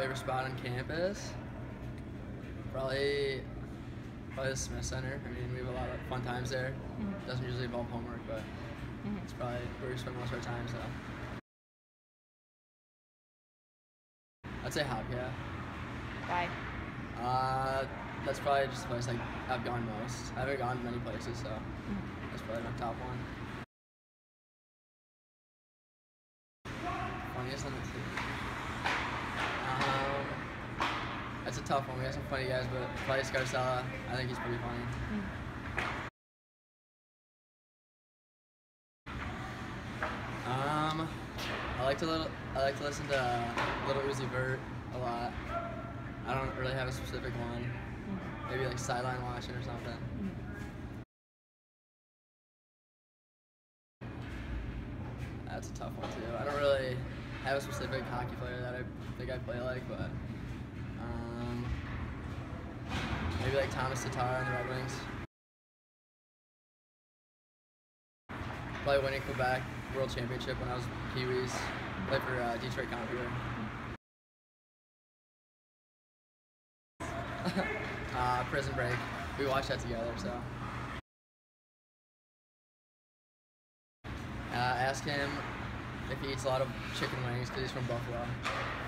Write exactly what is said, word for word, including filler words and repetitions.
favorite spot on campus? Probably, probably the Smith Center. I mean, we have a lot of fun times there. Mm-hmm. Doesn't usually involve homework, but Mm-hmm. it's probably where we spend most of our time. So I'd say Hopka. Why? Uh, that's probably just the place like I've gone most. I haven't gone to many places, so Mm-hmm. that's probably my top one. Funniest on the team. Um, that's a tough one. We have some funny guys, but probably Scarcella. I think he's pretty funny. Mm-hmm. Um, I like to little, I like to listen to uh, Little Uzi Vert a lot. I don't really have a specific one. Mm-hmm. Maybe like Sideline Watching or something. Mm-hmm. That's a tough one too. I don't really have a specific hockey player that I think I play like, but um, maybe like Thomas Tatar on the Red Wings. Probably winning Quebec World Championship when I was Pee-wees. Played for uh, Detroit Computer. uh, Prison Break. We watched that together, so. Uh, ask him if he eats a lot of chicken wings because he's from Buffalo.